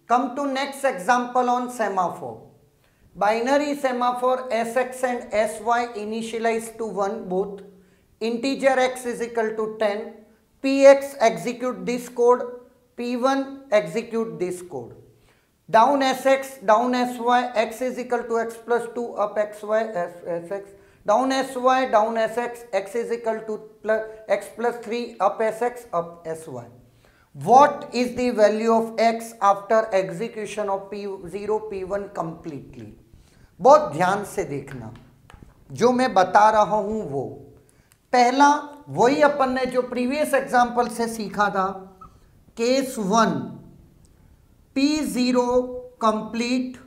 Come to next example on semaphore. Binary semaphore Sx and Sy initialized to 1 both. Integer x is equal to 10. Px execute this code. P1 execute this code. Down Sx, down Sy, x is equal to x plus 2 up xy Sx. Down Sy, down Sx, x is equal to x plus 3 up Sx up Sy. What is the value of x after execution of P0 P1 completely? बहुत ध्यान से देखना, जो मैं बता रहा हूं वो पहला वही अपन ने जो प्रीवियस एग्जांपल से सीखा था. Case 1 P0 complete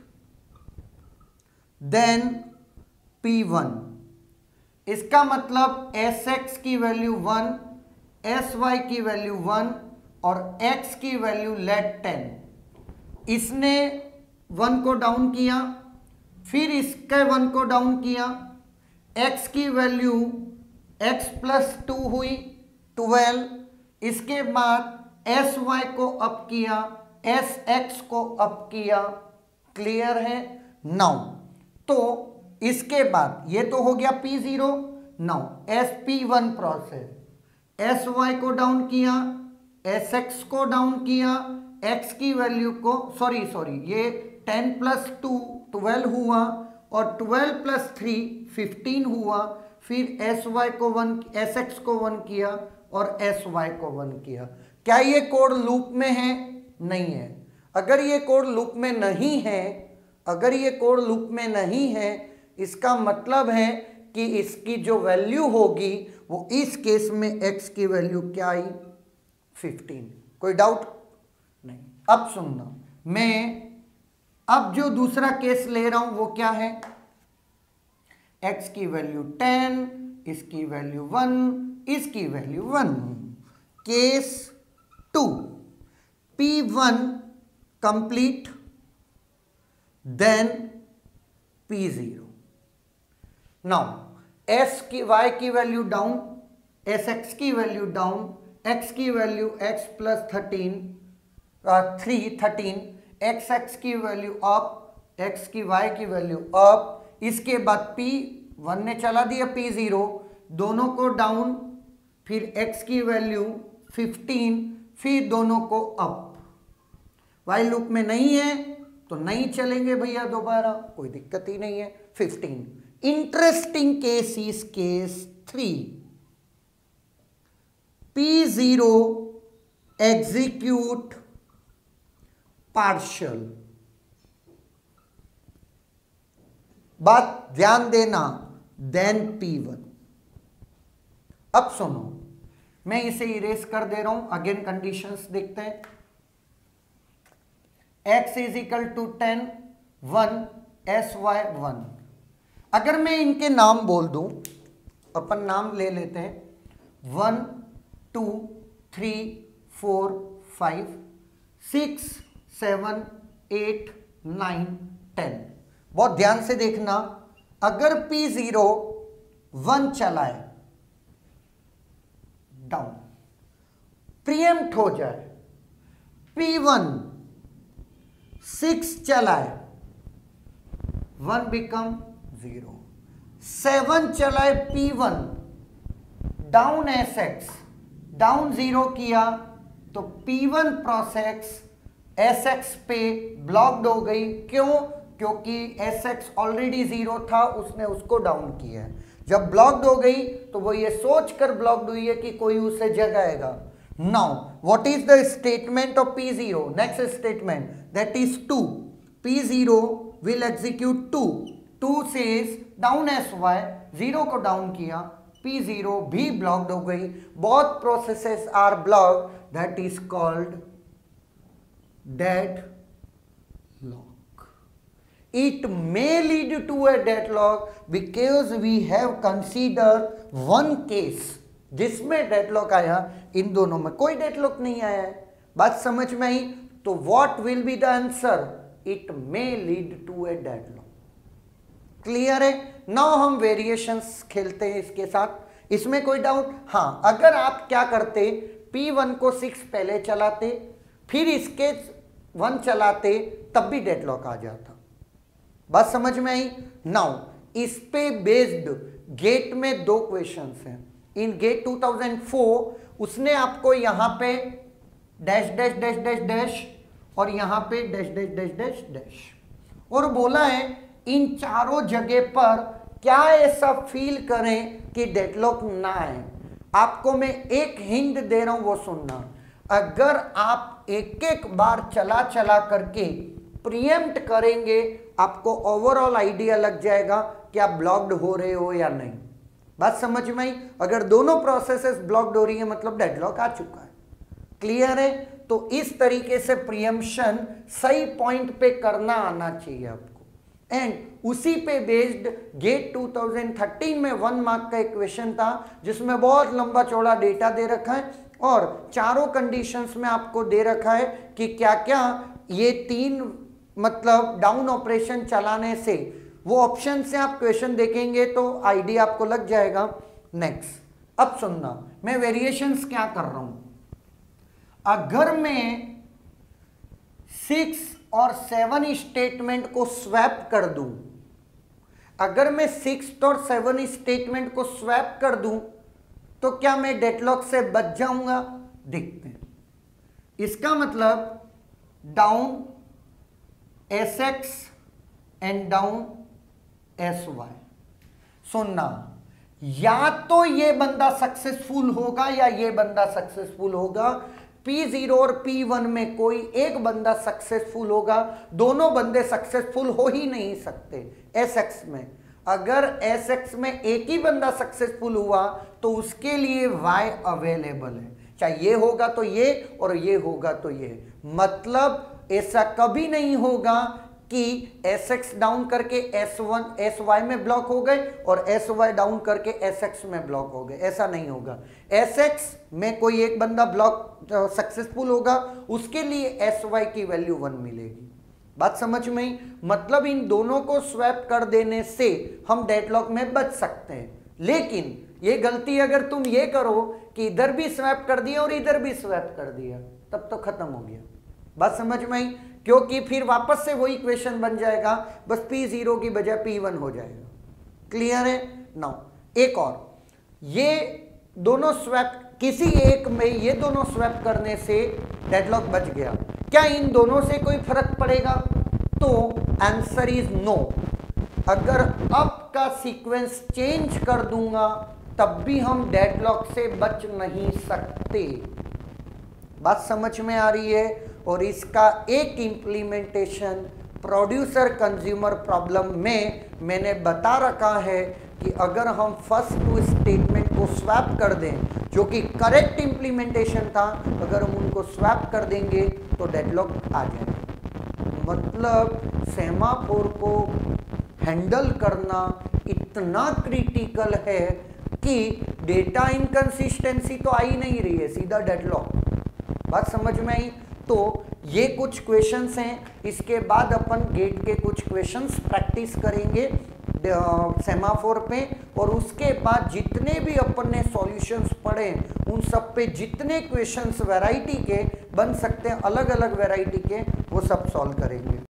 then P1. इसका मतलब Sx की वैल्यू 1, Sy की वैल्यू 1 और x की वैल्यू लेट 10. इसने 1 को डाउन किया, फिर इसके 1 को डाउन किया, x की वैल्यू x प्लस 2 हुई 12. इसके बाद Sy को अप किया, Sx को अप किया. क्लियर है? नाउ तो इसके बाद ये तो हो गया P0. Now SP1 process, Sy को डाउन किया, Sx को डाउन किया, x की वैल्यू को सॉरी ये 10 प्लस 2 12 हुआ और 12 प्लस 3 15 हुआ. फिर Sy को 1, Sx को 1 किया और Sy को 1 किया. क्या ये कोड लूप में है? नहीं है. अगर ये कोड लूप में नहीं है, अगर ये कोड लूप में नहीं है, इसका मतलब है कि इसकी जो वैल्यू होगी वो इस केस में x की वैल्यू क्या आई? 15. कोई डाउट नहीं. अब सुनना, मैं अब जो दूसरा केस ले रहा हूं वो क्या है? x की वैल्यू 10, इसकी वैल्यू 1, इसकी value 1. Case 2 P1 complete then P0. Now s की y की वैल्यू डाउन, Sx की वैल्यू डाउन, x की वैल्यू x प्लस 13, xx की वैल्यू अप, x की y की वैल्यू अप. इसके बाद P1 ने चला दिया P0, दोनों को डाउन, फिर x की वैल्यू 15, फिर दोनों को अप. वाइल लूप में नहीं है तो नहीं चलेंगे भैया दोबारा, कोई दिक्कत ही नहीं है. 15. Interesting case is case 3. P0 execute partial. बात ध्यान देना. Then P1. अब सुनो, मैं इसे इरेज कर दे रहा हूं. अगेन कंडीशंस देखते हैं. x is equal to 10, 1, Sy 1. अगर मैं इनके नाम बोल दूं, अपन नाम ले लेते हैं. 1 2 3 4 5 6 7 8 9 10. बहुत ध्यान से देखना. अगर P0 1 चलाए, डाउन प्रीएम्प्ट हो जाए, P1 6 चलाए, 1 बिकम 0. 7 चलाए P1, डाउन Sx, डाउन 0 किया तो P1 प्रोसेस Sx पे ब्लॉक्ड हो गई. क्यों? क्योंकि Sx ऑलरेडी 0 था, उसने उसको डाउन किया है. जब ब्लॉक्ड हो गई तो वो ये सोच कर ब्लॉक्ड हुई है कि कोई उसे जगाएगा. Now what is the statement of P0? Next statement that is 2. P0 will execute 2. 2 says down Sy, 0 को डाउन किया, P0 भी ब्लॉक्ड हो गई. Both processes are blocked. That is called deadlock. It may lead to a deadlock because we have considered one case जिसमें deadlock आया. इन दोनों में कोई डेडलॉक नहीं आया है. बात समझ में आई? तो what will be the answer? It may lead to a deadlock. Clear है? नाउ हम वेरिएशंस खेलते हैं इसके साथ. इसमें कोई डाउट? हाँ, अगर आप क्या करते, P1 को 6 पहले चलाते, फिर इसके 1 चलाते तब भी डेडलॉक आ जाता। बात समझ में आई? नाउ इस पे बेस्ड गेट में 2 क्वेश्चंस हैं। इन गेट 2004 उसने आपको यहां पे dash dash dash dash dash और यहां पे dash dash dash dash dash और बोला है इन चारों जगह पर क्या ऐसा फील करें कि डेडलॉक ना आए। आपको मैं एक हिंट दे रहा हूं, वो सुनना। अगर आप एक एक बार चला चला करके प्रीएम्प्ट करेंगे, आपको ओवरऑल आइडिया लग जाएगा कि आप ब्लॉक्ड हो रहे हो या नहीं। बात समझ में आई? अगर दोनों प्रोसेसेस ब्लॉक्ड हो रही है मतलब डेडलॉक आ चुका है। क्लियर है? तो इस तरीके से प्रीएम्पशन सही पॉइंट पे करना आना चाहिए आपको। एंड उसी पे बेस्ड गेट 2013 में 1 मार्क का एक क्वेश्चन था जिसमें बहुत लंबा चौड़ा डेटा दे रखा है और चारों कंडीशंस में आपको दे रखा है कि क्या क्या ये 3 मतलब डाउन ऑपरेशन चलाने से, वो ऑप्शन से आप क्वेश्चन देखेंगे तो आइडिया आपको लग जाएगा। नेक्स्ट, अब सुनना, मैं वेरिएशंस क्या कर रहा हूं। अगर मैं 6 और 7 स्टेटमेंट को स्वैप कर दूं, अगर मैं 6 और 7 स्टेटमेंट को स्वैप कर दूं तो क्या मैं डेडलॉक से बच जाऊंगा? देखते हैं। इसका मतलब down SX and down SY। सुनना, या तो ये बंदा सक्सेसफुल होगा या ये बंदा सक्सेसफुल होगा। P0 और P1 में कोई एक बंदा सक्सेसफुल होगा, दोनों बंदे सक्सेसफुल हो ही नहीं सकते। SX में अगर SX में एक ही बंदा सक्सेसफुल हुआ तो उसके लिए Y अवेलेबल है, चाहे ये होगा तो ये और ये होगा तो ये। मतलब ऐसा कभी नहीं होगा कि SX डाउन करके SY में ब्लॉक हो गए और SY डाउन करके SX में ब्लॉक हो गए, ऐसा नहीं होगा। SX में कोई एक बंदा ब्लॉक सक्सेसफुल होगा, उसके लिए SY की वैल्यू 1 मिलेगी। बात समझ में आई? मतलब इन दोनों को स्वैप कर देने से हम डेडलॉक में बच सकते हैं। लेकिन ये गलती अगर तुम ये करो कि इधर भी स्वैप कर दिया और इधर भी स्वैप कर दिया, तब तो खत्म हो गया। बात समझ में आई? क्योंकि फिर वापस से वही क्वेश्चन बन जाएगा, बस P0 की बजाय P1 हो जाएगा। क्लियर है? नाउ एक और, ये दोनों स्वैप, किसी एक में ये दोनों स्वैप करने से डेडलॉक बच गया, क्या इन दोनों से कोई फर्क पड़ेगा? तो आंसर इज नो। अगर अप का सीक्वेंस चेंज कर दूंगा तब भी हम डेडलॉक से बच नहीं सकते। बात समझ में आ रही है? और इसका एक इम्प्लीमेंटेशन प्रोड्यूसर कंज्यूमर प्रॉब्लम में मैंने बता रखा है कि अगर हम फर्स्ट 2 स्टेटमेंट को स्वैप कर दें, जो कि करेक्ट इम्प्लीमेंटेशन था, अगर हम उनको स्वैप कर देंगे तो डेडलॉक आ जाएगा। मतलब सेमाफोर को हैंडल करना इतना क्रिटिकल है कि डेटा इनकंसिस्टेंसी तो आ ही नहीं रही है, सीधा डेडलॉक। बात समझ में आई? तो ये कुछ क्वेश्चंस हैं, इसके बाद अपन गेट के कुछ क्वेश्चंस प्रैक्टिस करेंगे सेमाफोर पे, और उसके बाद जितने भी अपन ने सॉल्यूशंस पढ़े उन सब पे जितने क्वेश्चंस वैरायटी के बन सकते हैं, अलग अलग वैरायटी के, वो सब सॉल्व करेंगे।